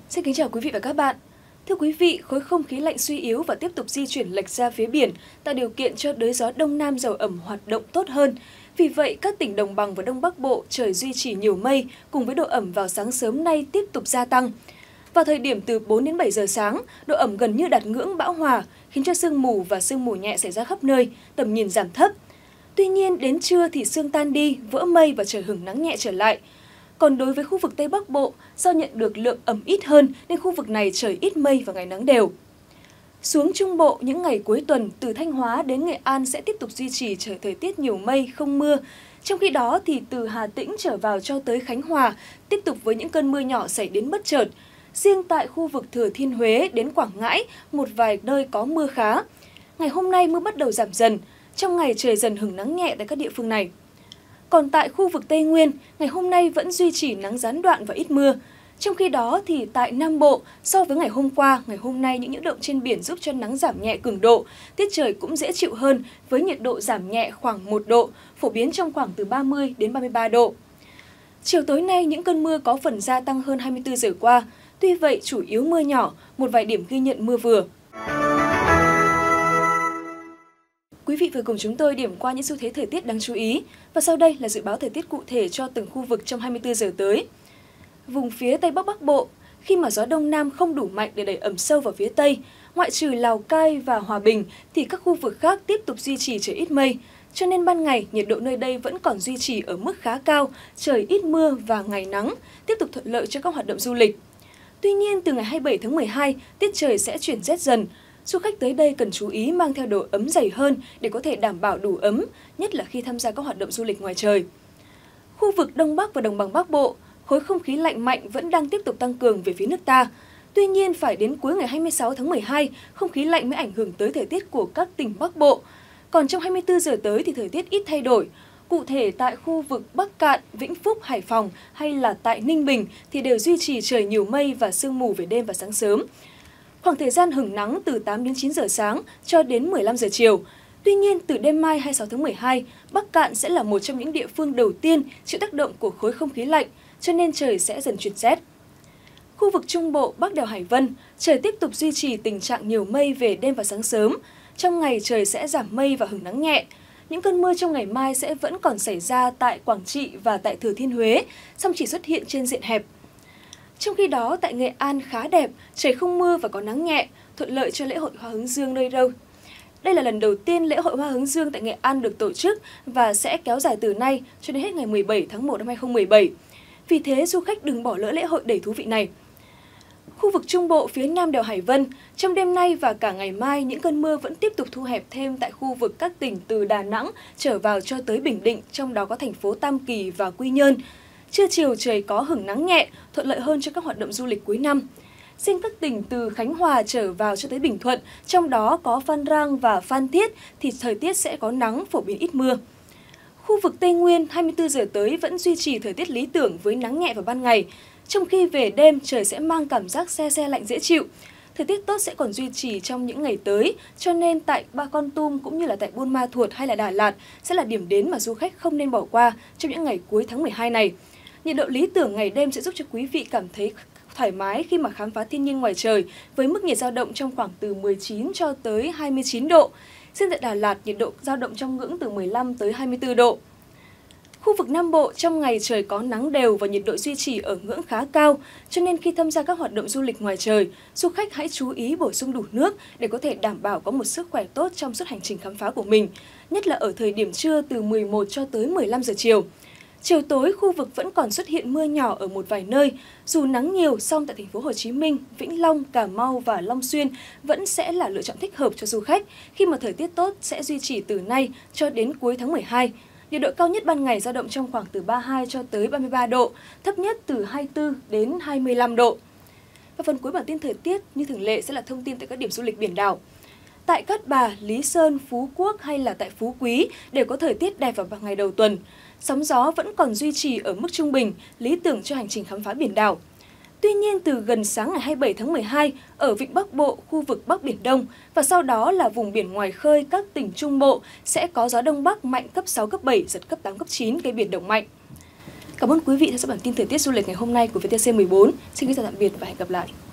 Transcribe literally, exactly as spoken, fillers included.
Xin kính chào quý vị và các bạn. Thưa quý vị, khối không khí lạnh suy yếu và tiếp tục di chuyển lệch ra phía biển, tạo điều kiện cho đới gió đông nam giàu ẩm hoạt động tốt hơn. Vì vậy, các tỉnh Đồng bằng và Đông Bắc Bộ trời duy trì nhiều mây, cùng với độ ẩm vào sáng sớm nay tiếp tục gia tăng. Vào thời điểm từ bốn đến bảy giờ sáng, độ ẩm gần như đạt ngưỡng bão hòa, khiến cho sương mù và sương mù nhẹ xảy ra khắp nơi, tầm nhìn giảm thấp. Tuy nhiên, đến trưa thì sương tan đi, vỡ mây và trời hửng nắng nhẹ trở lại. Còn đối với khu vực Tây Bắc Bộ, do nhận được lượng ẩm ít hơn nên khu vực này trời ít mây và ngày nắng đều. Xuống Trung Bộ, những ngày cuối tuần từ Thanh Hóa đến Nghệ An sẽ tiếp tục duy trì trời thời tiết nhiều mây, không mưa. Trong khi đó thì từ Hà Tĩnh trở vào cho tới Khánh Hòa, tiếp tục với những cơn mưa nhỏ xảy đến bất chợt. Riêng tại khu vực Thừa Thiên Huế đến Quảng Ngãi, một vài nơi có mưa khá. Ngày hôm nay mưa bắt đầu giảm dần, trong ngày trời dần hửng nắng nhẹ tại các địa phương này. Còn tại khu vực Tây Nguyên, ngày hôm nay vẫn duy trì nắng gián đoạn và ít mưa. Trong khi đó thì tại Nam Bộ, so với ngày hôm qua, ngày hôm nay những nhiễu động trên biển giúp cho nắng giảm nhẹ cường độ, tiết trời cũng dễ chịu hơn với nhiệt độ giảm nhẹ khoảng một độ, phổ biến trong khoảng từ ba mươi đến ba mươi ba độ. Chiều tối nay những cơn mưa có phần gia tăng hơn hai mươi tư giờ qua, tuy vậy chủ yếu mưa nhỏ, một vài điểm ghi nhận mưa vừa. Quý vị vừa cùng chúng tôi điểm qua những xu thế thời tiết đáng chú ý và sau đây là dự báo thời tiết cụ thể cho từng khu vực trong hai mươi tư giờ tới. Vùng phía Tây Bắc Bắc Bộ, khi mà gió Đông Nam không đủ mạnh để đẩy ẩm sâu vào phía Tây, ngoại trừ Lào Cai và Hòa Bình thì các khu vực khác tiếp tục duy trì trời ít mây, cho nên ban ngày nhiệt độ nơi đây vẫn còn duy trì ở mức khá cao, trời ít mưa và ngày nắng, tiếp tục thuận lợi cho các hoạt động du lịch. Tuy nhiên từ ngày hai mươi bảy tháng mười hai, tiết trời sẽ chuyển rét dần. Du khách tới đây cần chú ý mang theo đồ ấm dày hơn để có thể đảm bảo đủ ấm, nhất là khi tham gia các hoạt động du lịch ngoài trời. Khu vực Đông Bắc và Đồng bằng Bắc Bộ, khối không khí lạnh mạnh vẫn đang tiếp tục tăng cường về phía nước ta. Tuy nhiên, phải đến cuối ngày hai mươi sáu tháng mười hai, không khí lạnh mới ảnh hưởng tới thời tiết của các tỉnh Bắc Bộ. Còn trong hai mươi tư giờ tới thì thời tiết ít thay đổi. Cụ thể tại khu vực Bắc Kạn, Vĩnh Phúc, Hải Phòng hay là tại Ninh Bình thì đều duy trì trời nhiều mây và sương mù về đêm và sáng sớm. Khoảng thời gian hửng nắng từ tám đến chín giờ sáng cho đến mười lăm giờ chiều. Tuy nhiên, từ đêm mai hai mươi sáu tháng mười hai, Bắc Kạn sẽ là một trong những địa phương đầu tiên chịu tác động của khối không khí lạnh, cho nên trời sẽ dần chuyển rét. Khu vực Trung Bộ, Bắc đèo Hải Vân, trời tiếp tục duy trì tình trạng nhiều mây về đêm và sáng sớm. Trong ngày trời sẽ giảm mây và hửng nắng nhẹ. Những cơn mưa trong ngày mai sẽ vẫn còn xảy ra tại Quảng Trị và tại Thừa Thiên Huế, song chỉ xuất hiện trên diện hẹp. Trong khi đó, tại Nghệ An khá đẹp, trời không mưa và có nắng nhẹ, thuận lợi cho lễ hội Hoa Hướng Dương nơi đâu. Đây là lần đầu tiên lễ hội Hoa Hướng Dương tại Nghệ An được tổ chức và sẽ kéo dài từ nay cho đến hết ngày mười bảy tháng một năm hai nghìn không trăm mười bảy. Vì thế, du khách đừng bỏ lỡ lễ hội đầy thú vị này. Khu vực Trung Bộ phía Nam đèo Hải Vân, trong đêm nay và cả ngày mai, những cơn mưa vẫn tiếp tục thu hẹp thêm tại khu vực các tỉnh từ Đà Nẵng trở vào cho tới Bình Định, trong đó có thành phố Tam Kỳ và Quy Nhơn. Trưa chiều trời có hửng nắng nhẹ, thuận lợi hơn cho các hoạt động du lịch cuối năm. Riêng các tỉnh từ Khánh Hòa trở vào cho tới Bình Thuận, trong đó có Phan Rang và Phan Thiết thì thời tiết sẽ có nắng, phổ biến ít mưa. Khu vực Tây Nguyên hai mươi tư giờ tới vẫn duy trì thời tiết lý tưởng với nắng nhẹ vào ban ngày, trong khi về đêm trời sẽ mang cảm giác se se lạnh dễ chịu. Thời tiết tốt sẽ còn duy trì trong những ngày tới, cho nên tại Ba Con Tum cũng như là tại Buôn Ma Thuột hay là Đà Lạt sẽ là điểm đến mà du khách không nên bỏ qua trong những ngày cuối tháng mười hai này. Nhiệt độ lý tưởng ngày đêm sẽ giúp cho quý vị cảm thấy thoải mái khi mà khám phá thiên nhiên ngoài trời với mức nhiệt dao động trong khoảng từ mười chín cho tới hai mươi chín độ. Riêng tại Đà Lạt, nhiệt độ dao động trong ngưỡng từ mười lăm tới hai mươi tư độ. Khu vực Nam Bộ trong ngày trời có nắng đều và nhiệt độ duy trì ở ngưỡng khá cao, cho nên khi tham gia các hoạt động du lịch ngoài trời, du khách hãy chú ý bổ sung đủ nước để có thể đảm bảo có một sức khỏe tốt trong suốt hành trình khám phá của mình, nhất là ở thời điểm trưa từ mười một cho tới mười lăm giờ chiều. Chiều tối khu vực vẫn còn xuất hiện mưa nhỏ ở một vài nơi, dù nắng nhiều song tại thành phố Hồ Chí Minh, Vĩnh Long, Cà Mau và Long Xuyên vẫn sẽ là lựa chọn thích hợp cho du khách khi mà thời tiết tốt sẽ duy trì từ nay cho đến cuối tháng mười hai. Nhiệt độ cao nhất ban ngày dao động trong khoảng từ ba mươi hai cho tới ba mươi ba độ, thấp nhất từ hai mươi tư đến hai mươi lăm độ. Và phần cuối bản tin thời tiết như thường lệ sẽ là thông tin tại các điểm du lịch biển đảo. Tại Cát Bà, Lý Sơn, Phú Quốc hay là tại Phú Quý đều có thời tiết đẹp vào ngày đầu tuần. Sóng gió vẫn còn duy trì ở mức trung bình, lý tưởng cho hành trình khám phá biển đảo. Tuy nhiên, từ gần sáng ngày hai mươi bảy tháng mười hai, ở vịnh Bắc Bộ, khu vực Bắc Biển Đông và sau đó là vùng biển ngoài khơi các tỉnh Trung Bộ sẽ có gió Đông Bắc mạnh cấp sáu, cấp bảy, giật cấp tám, cấp chín gây biển động mạnh. Cảm ơn quý vị theo dõi bản tin thời tiết du lịch ngày hôm nay của vê tê xê mười bốn. Xin kính chào tạm biệt và hẹn gặp lại.